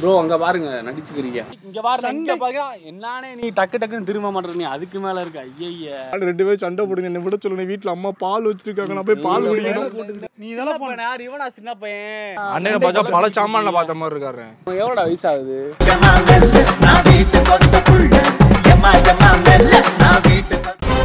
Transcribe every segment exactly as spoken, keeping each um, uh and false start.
Bro அங்க பாருங்க நடிச்சுக்கிறீங்க. இங்க பாருங்க இங்க பாருங்க என்னானே நீ டக்கு டக்குன்னு திரும்ப மாட்டற நீ அதுக்கு மேல இருக்க. ஐயய்ய ரெண்டு பேரும் சண்டை போடுங்க என்ன விட சொல்லுங்க. வீட்ல அம்மா பால் வச்சிருக்காங்க நான் போய் பால் குடிக்கணும். நீ இதெல்லாம் பண்ண யார் இவனா சின்ன பையன் அண்ணனை பார்த்தா பல சாமான்ல பார்த்த மாதிரி இருக்காரு. எவ்வளவு வயசு ஆகுது? நான் வீட்டு கொத்த புள்ள எம்மா எம்மா மெல்ல நான் வீட்டு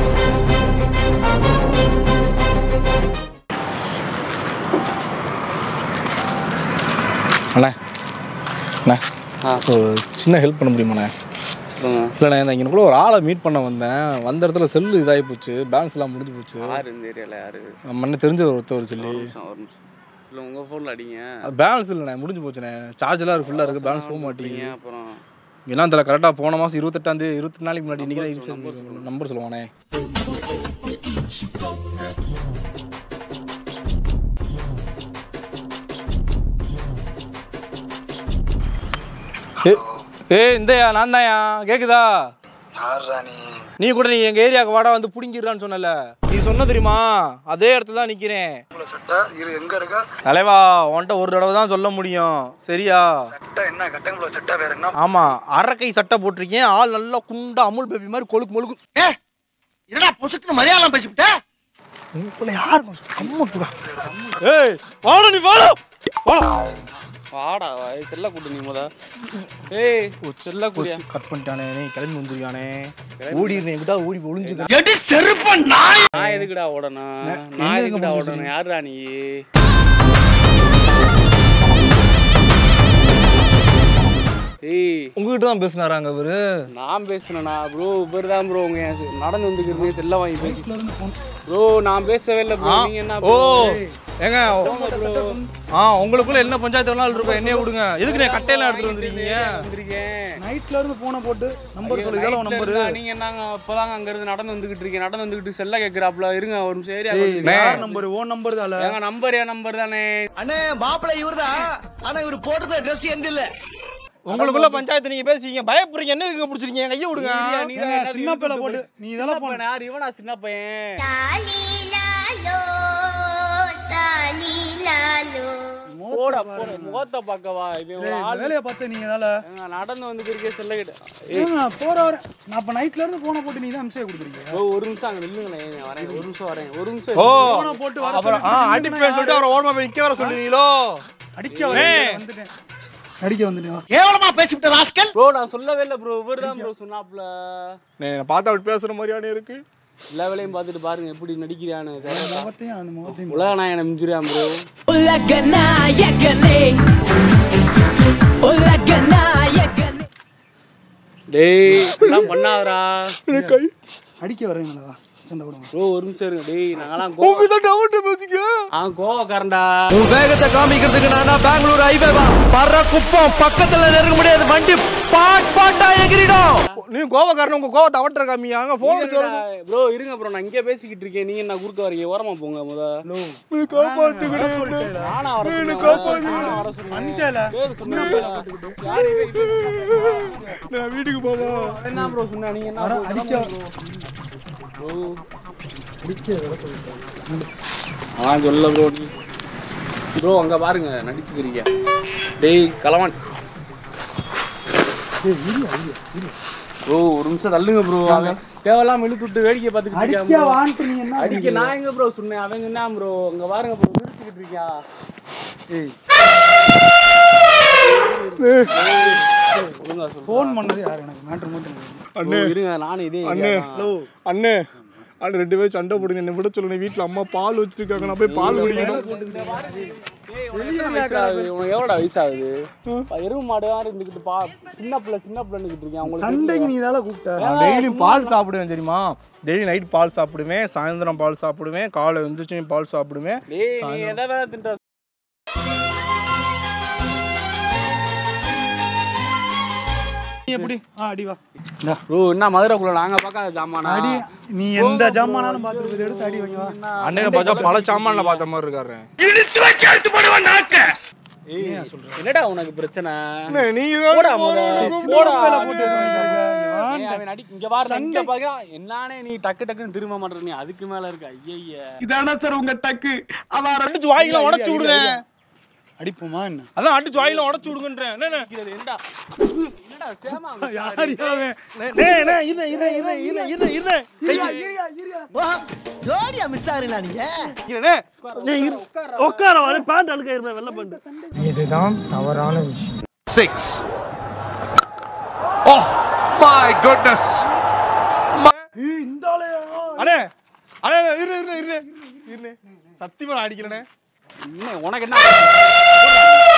அண்ணா அண்ணா ஒரு சின்ன ஹெல்ப் பண்ண முடியுமாண்ணே? இல்லைண்ணே இந்த இங்கேக்குள்ள ஒரு ஆளை மீட் பண்ண வந்தேன். வந்த இடத்துல செல்லு இதாகி போச்சு, பேலன்ஸ் எல்லாம் முடிஞ்சு போச்சு. யாருன்னு தெரியல. யாரு மண்ணை தெரிஞ்ச ஒருத்தவர் சொல்லி இல்லை உங்கள் ஃபோனில் அடிங்க. பேலன்ஸ் இல்லைண்ணே முடிஞ்சு போச்சுண்ணே. சார்ஜெலாம் இருக்குது ஃபுல்லாக இருக்குது, பேலன்ஸ் போக மாட்டேங்க. அப்புறம் ஏன்னா அதில் கரெக்டாக போன மாதம் இருபத்தெட்டாந்தேதி இருபத்தி நாளைக்கு முன்னாடி இன்றைக்கி தான் நம்பர் சொல்லுவானே. ஏ இந்தயா நான் தான்யா கேக்குதா? நீ கூட நீ எங்க ஏரியாவுக்கு வாடா வந்து புடிங்கிடுறான்னு சொன்னல, நீ சொன்ன தெரியுமா? அதே இடத்துல தான் நிக்கிறேன். தலைவா உன்கிட்ட ஒரு தடவை தான் சொல்ல முடியும் சரியா? ஆமா அரக்கை சட்டை போட்டிருக்கேன், ஆள் நல்லா குண்டா அமுல் பேபி மாதிரி கொழுக்கு மொழுக்கு. மலையாளம் பேசிவிட்ட யார் ஏய் வாடா நீ வாடா வாடா வாடா செல்ல கூட்டு நீ முத. ஏய் செல்ல கூடிய கட் பண்ணிட்டானே, நீ கிளம்பி வந்துருக்கானே. ஓடிடுறேன் விட்டா ஓடி ஒளிஞ்சு நான் எதுக்குடா ஓடணும்? நான் எதுக்குடா ஓடணும்? யாருடா நீ? ஏய் உங்ககிட்ட தான் பேசினாராங்க அவரு? நான் பேசுனேனா ப்ரோ? இவர் தான் ப்ரோ உங்க நடந்து வந்துக்கிறீங்க செல்ல வாங்கி பேசி ப்ரோ. நான் பேசவே இல்லை ப்ரோ. நீங்க என்ன? ஓ ஏங்க ஆ உங்களுக்குள்ள என்ன பஞ்சாயத்து வேணாலும் இருக்கும், என்னைய விடுங்க. எதுக்கு நீ கட்டையெல்லாம் எடுத்துட்டு வந்துருக்கீங்க? நைட்ல இருந்து போன போட்டு நம்பர் சொல்லி இதெல்லாம் நம்பர். நீங்க என்னங்க இப்போதாங்க அங்க இருந்து நடந்து வந்துகிட்டு இருக்கீங்க, நடந்து வந்துகிட்டு செல்ல கேக்குறாப்ல. இருங்க ஒரு நிமிஷம் ஏரியா யார் நம்பர்? ஓ நம்பர் தானே. ஏங்க நம்பர் ஏன் நம்பர் தானே? அண்ணே மாப்பிள்ளை இவர்தான், ஆனா இவரு போட்டுக்கிற ட்ரெஸ் எந்த இல்ல. உங்களுக்குள்ள பஞ்சாயத்து நீங்க பேசிங்க, பயப்படுறீங்க. என்ன இதுக்கு பிடிச்சிருக்கீங்க? கையை விடுங்க. சின்ன பையல போட்டு நீ இதெல்லாம் பண்ண. யார் இவனா சின்ன பையன்? போடா போட முகத்தை பார்க்கவா இவன் வேலையை பார்த்து நீங்க தால நடந்து வந்து இருக்கே செல்ல கிட்ட. ஏங்க போற வர நான் அப்ப நைட்ல இருந்து போன போட்டு நீ தான் அம்சே கொடுத்துறீங்க. ஒரு நிமிஷம் அங்க நில்லுங்களேன், வரேன் ஒரு நிமிஷம் வரேன் ஒரு நிமிஷம். ஓ போன போட்டு வர அப்புறம் ஆ அடிப்பேன்னு சொல்லிட்டு அவரை ஓரமா போய் நிக்க வர சொல்லுவீங்களோ? அடிக்க வரேன் வந்துட்டேன். அடிக்க வந்துட்டேன். கேவலமா பேசிவிட்ட ராஸ்கல். ப்ரோ நான் சொல்லவே இல்லை ப்ரோ, இவர் தான் ப்ரோ சொன்னாப்ல. நான் பார்த்தா அப்படி பேசுற மாதிரியானே இருக்கு. எல்லா வேலையும் பார்த்துட்டு பாருங்க எப்படி நடிக்கிறான்னு. முகத்தையும் அந்த முகத்தையும் உலக நாயகனை மிஞ்சுறியான் ப்ரோ. உலக நாயகனே உலக நாயகனே. டேய் எல்லாம் பண்ணாதடா. கை அடிக்க வரேங்களா? சண்டை போடுங்க ப்ரோ ஒரு நிமிஷம் இருங்க. டேய் நாங்கலாம் கோவம் டவுட் பேசிக்க. ஆ கோவக்காரன்டா. உன் வேகத்தை காமிக்கிறதுக்கு நானா பெங்களூர் ஹைவே வா பர்ற குப்பம் பக்கத்துல நெருங்க முடியாது, வண்டி பாட் பாட்டா எகிரிடும். நீ கோவக்காரன், உங்க கோவத்தை அவட்டற காமியா? அங்க போன் ப்ரோ இருங்க ப்ரோ, நான் இங்கே பேசிக்கிட்டு இருக்கேன். நீங்க என்ன குறுக்க வரீங்க? ஓரமா போங்க முத. நீ காப்பாத்துக்கடா என்ன. நானா வர நீ சொல்றேன். காப்பாத்துக்கடா. நானா வர சொல்றேன். வந்துட்டேல பேர் சொன்னா யார் இவன்? நான் வீட்டுக்கு போவா. என்ன ப்ரோ சொன்னா? நீங்க என்ன அடிக்க ப்ரோ? அடிக்க வர சொல்லிட்டேன். ஆ சொல்ல ப்ரோ. நீ ப்ரோ அங்க பாருங்க நடிச்சுக்கிறீங்க. டேய் கலவான் ப்ரோ ஒரு நிமிஷம் தள்ளுங்க ப்ரோ. அவன் தேவலாம் இழுத்து விட்டு வேடிக்கை பார்த்துக்கிட்டு அடிக்க இருக்கான். வான்ட்டு நீ என்ன அடிக்க நான் எங்க ப்ரோ சொன்னேன்? அவன் என்ன ப்ரோ அங்க பாருங்க ப்ரோ நிறுத்திக்கிட்டு இருக்கியா? ஏய் ஒழுங்கா சொல்லு. ஃபோன் பண்ணது யார்? எனக்கு மேட்டர் மட்டும் அண்ணே இருங்க நானே இதே அண்ணே அண்ணே அண்ணே ரெண்டு பேரும் சண்டை போடுங்க என்ன விட சொல்லுங்க. வீட்டுல அம்மா பால் வச்சிருக்காங்க நான் போய் பால் குடிக்கணும். எவ்வளோடா வயசாகுது? எருவு மாடு இருந்துக்கிட்டு பா சின்ன பிள்ளை சின்ன பிள்ளைன்னுக்கிட்டு இருக்கேன். உங்களுக்கு சண்டைக்கு நீ இதால கூப்பிட்ட. டெய்லியும் பால் சாப்பிடுவேன் தெரியுமா? டெய்லி நைட் பால் சாப்பிடுவேன், சாயந்தரம் பால் சாப்பிடுவேன், காலை எழுந்திரிச்சு பால் சாப்பிடுவேன். டேய் நீ என்னடா தின்ற? நீ எப்படி? ஆ அடி வா. ப்ரோ என்ன மதுரைக்குள்ள நாங்க பார்க்காத ஜாமானா? அடி நீ எந்த ஜாமானாலும் பாத்துட்டு எடுத்து அடி வைங்க வா. அண்ணனை பார்த்தா பல சாமான்ல பார்த்த மாதிரி இருக்காரு. இழுத்து வச்சு எடுத்து போடுவா நாக்க. என்னடா உனக்கு பிரச்சனை? நீங்க போடா போடா போட்டு அவன் அடி இங்க வாரு இங்க பாக்க என்னானே நீ டக்கு டக்குன்னு திரும்ப மாட்டற நீ அதுக்கு மேல இருக்க. ஐயய்ய இதானா சார் உங்க டக்கு? அவ அடிச்சு வாயில உடைச்சு விடுறேன். அடிப்போமா என்ன? அதான் அடிச்சு வாயில உடைச்சு விடுங்கன்றேன். என்ன இது என்னடா என்னடா சேமா யார் யாவே டேய் டேய் இரு இரு இரு இரு இரு இரு ஈரியா ஈரியா ஜோடியா மிஸ் ஆறீங்களா நீங்க? இருனே உட்கார வர பேண்ட் அழுக்க இருற வெள்ள பேண்ட். இதுதான் தவறான விஷயம். six. Oh my goodness. ஏய் இந்தாலயா அண்ணே அண்ணே இரு இரு இரு இரு சத்தியமா அடிக்கலனே. உனக்கு என்ன